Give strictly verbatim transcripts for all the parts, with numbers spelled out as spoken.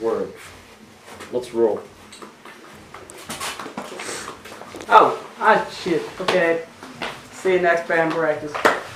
Word. Let's roll. Oh, ah shit. Okay. See you next band practice.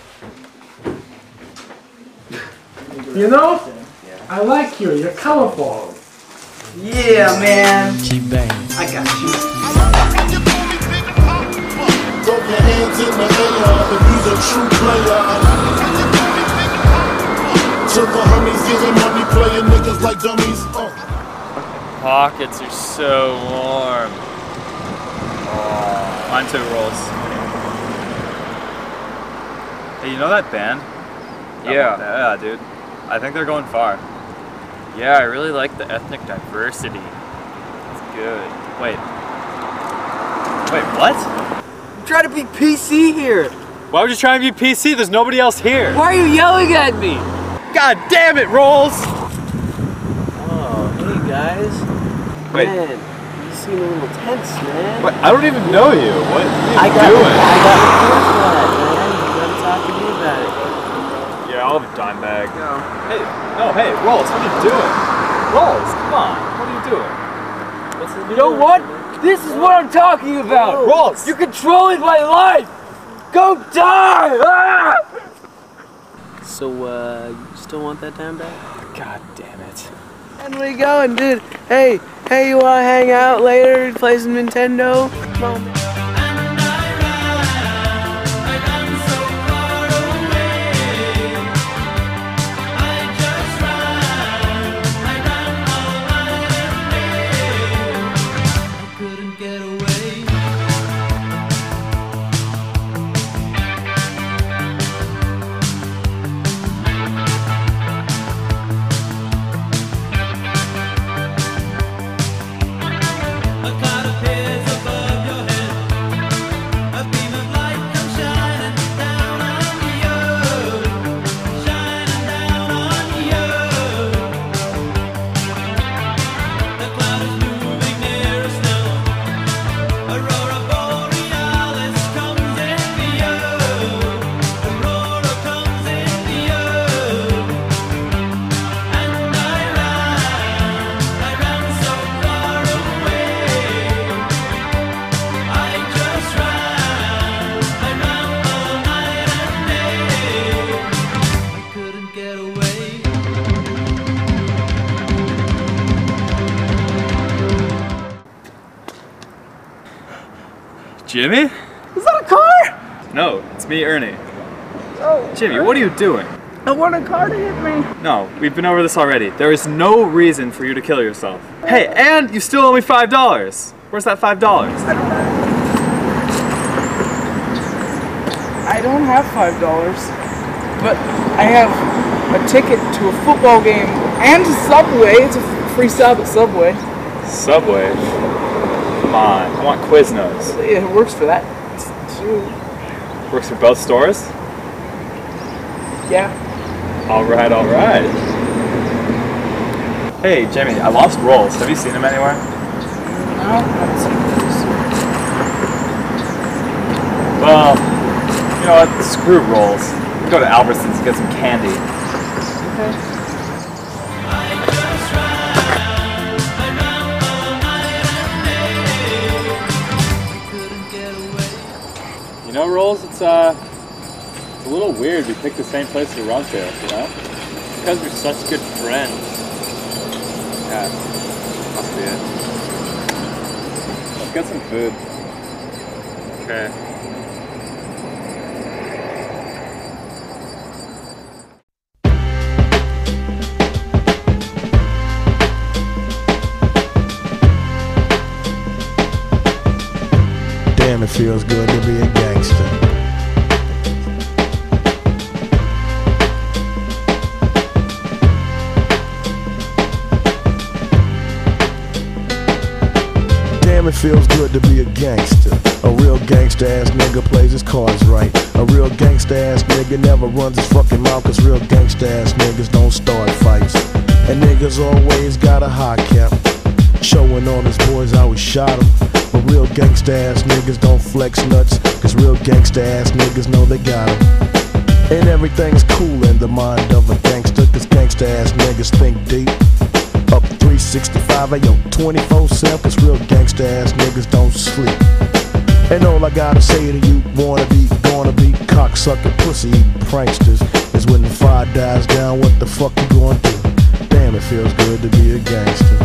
You know, I like you. You're colorful. Yeah, man. Keep banging. I got you. Throw your hands in the air if he's a true player. To the homies, giving money, playing niggas like dummies. Uh. Pockets are so warm. Oh, mine too, Rolls. Hey, you know that band? Yeah. Yeah, dude. I think they're going far. Yeah, I really like the ethnic diversity. It's good. Wait. Wait, what? I'm trying to be P C here. Why would you try and be P C? There's nobody else here. Why are you yelling at me? God damn it, Rolls! Oh, hey guys. Wait. Man, you seem a little tense, man. What? I don't even know you. What are you I got, doing? I got the first one, man. You gotta talk to me about it. Yeah, I'll have a dime bag. No. Hey, no, hey, Rolls, what are you doing? Rolls, come on. What are you doing? What's the You know what? This is what I'm talking about. Rolls! You're controlling my life. Go die! Ah! So, uh, you still want that dime bag? God damn it. And where you going, dude? Hey, hey, you wanna hang out later, play some Nintendo? Come on, man. Jimmy? Is that a car? No, it's me, Ernie. Oh. Jimmy, what are you doing? I want a car to hit me. No, we've been over this already. There is no reason for you to kill yourself. Hey, and you still owe me five dollars. Where's that five dollars? I don't have five dollars, but I have a ticket to a football game and to Subway. It's a free sub at Subway. Subway? Come on, I want Quiznos. It works for that too. Works for both stores? Yeah. Alright, alright. Hey, Jimmy, I lost Rolls. Have you seen him anywhere? No, I haven't seen those. Well, you know what? Screw Rolls. We'll go to Albertsons and get some candy. Okay. You know, Rolls, it's uh, it's a little weird we picked the same place to run to, you know? Because we're such good friends. Yeah, must be it. Let's get some food. Okay. Damn, it feels good to be a gangster. Damn, it feels good to be a gangster. A real gangster ass nigga plays his cards right. A real gangster ass nigga never runs his fucking mouth, cause real gangster ass niggas don't start fights. And niggas always got a high cap, showing all his boys how he shot him. But real gangsta ass niggas don't flex nuts, cause real gangsta ass niggas know they got 'em. And everything's cool in the mind of a gangster, cause gangsta ass niggas think deep. Up three three sixty-five, hey yo, twenty-four seven, cause real gangsta ass niggas don't sleep. And all I gotta say to you, wanna be, gonna be, cocksucking, pussy eating pranksters, is when the fire dies down, what the fuck you gonna do? Damn, it feels good to be a gangster.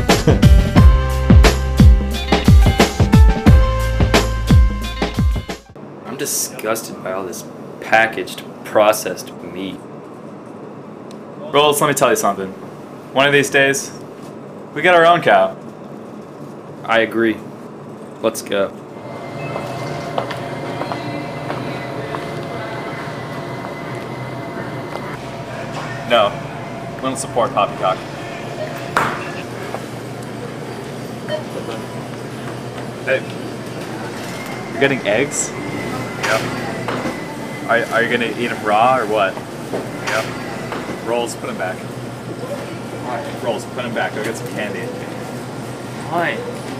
I'm disgusted by all this packaged, processed meat. Rolls, let me tell you something. One of these days, we get our own cow. I agree. Let's go. No, we don't support poppycock. Hey, you're getting eggs? Yep. Are, are you gonna eat them raw or what? Yep. Rolls, put them back. Alright, Rolls, put them back. Go get some candy. Fine.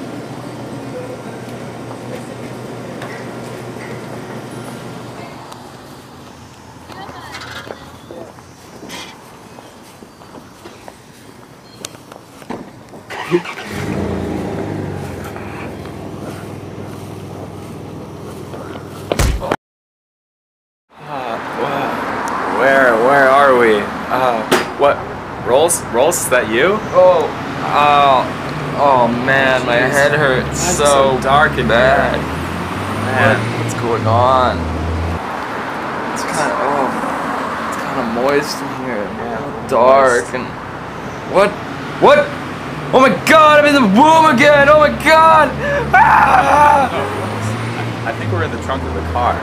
Where, where are we? Uh, what? Rolls? Rolls, is that you? Oh, oh, oh man, my head hurts so, so dark and bad. Man, what's going on? It's kind of, oh, it's kind of moist in here. Yeah, dark and what? What? Oh my God! I'm in the womb again! Oh my God! Ah! I think we're in the trunk of the car.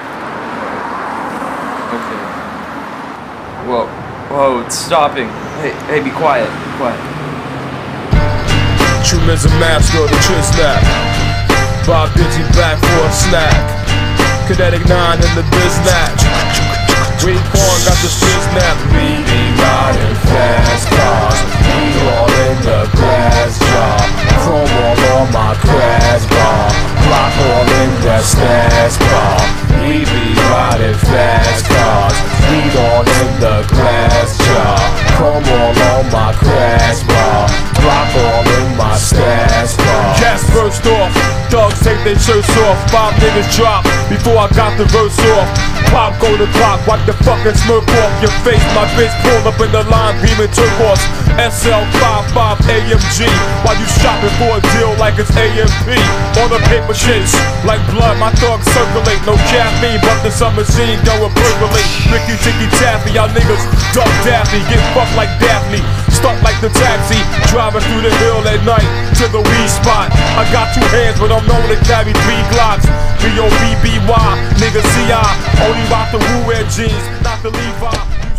Okay. Whoa, whoa, it's stopping. Hey, hey, be quiet, be quiet. Truman's a master of the Trisnap. Bob Bitchy back for a snack. Kinetic nine in the biznatch. Ray Corn got the Trisnap. We be riding fast cars. We all in the glass jar. Chrome all on my crash bar. Block all in that stash bar. We be riding fast cars. We all in the glass jar. Chrome all on my crash bar. Block all in my stash bar. Cats burst off. Thugs take their shirts off. Five niggas drop before I got the verse off. Pop go to clock, wipe the fucking smirk off your face. My bitch pulled up in the line, beaming turquoise. S L fifty-five A M G. While you shopping for a deal like it's A M P. On the paper chase, like blood, my thugs circulate. No caffeine, but the summer machine going percolate. Ricky Ticky Taffy, y'all niggas duck Daffy. Get fucked like Daphne, stuck like the taxi. Driving through the hill at night to the weed spot. I got two hands, but I'm known to carry three Glocks. B O B B Y, nigga C I. Only rock the Wu-Wear jeans, not the Levi.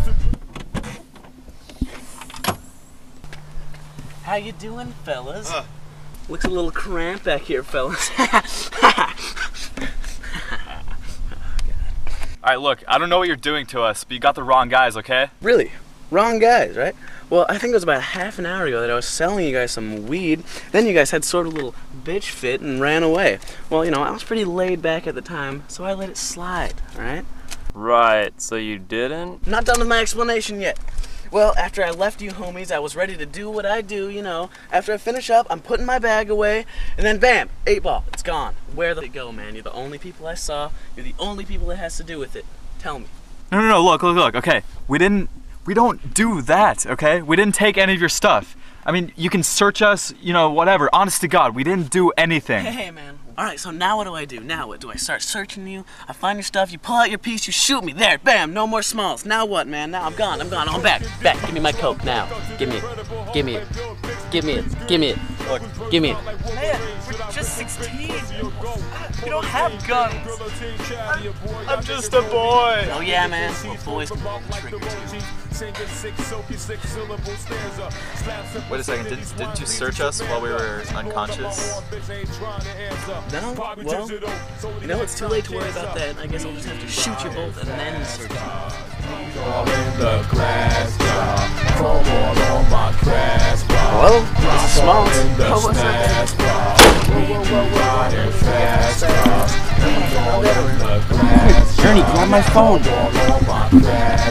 How you doing, fellas? Uh. Looks a little cramped back here, fellas. Alright, look, I don't know what you're doing to us, but you got the wrong guys, okay? Really? Wrong guys, right? Well, I think it was about half an hour ago that I was selling you guys some weed. Then you guys had sort of a little bitch fit and ran away. Well, you know, I was pretty laid back at the time, so I let it slide, alright? Right, so you didn't? Not done with my explanation yet. Well, after I left you homies, I was ready to do what I do, you know. After I finish up, I'm putting my bag away, and then bam, eight ball, it's gone. Where did it go, man? You're the only people I saw. You're the only people that has to do with it. Tell me. No, no, no, look, look, look, okay. We didn't, we don't do that, okay? We didn't take any of your stuff. I mean, you can search us, you know, whatever. Honest to God, we didn't do anything. Hey, hey, man. All right, so now what do I do? Now what? Do I start searching you? I find your stuff, you pull out your piece, you shoot me. There, bam, no more smalls. Now what, man? Now I'm gone, I'm gone. I'm back, back. Give me my coke now. Give me it. Give me it. Give me it. Give me it. Look, give me it. Man, we're just sixteen. We don't have guns. I'm, I'm just a boy. Oh yeah, man. Well, boys can pull the trigger too. Wait a second, didn't, didn't you search us while we were unconscious? No, well, you know, it's too late to worry about that. I guess I'll just have to shoot you both and then search you. Well, this is small. Oh, what's that? Ernie, grab my phone.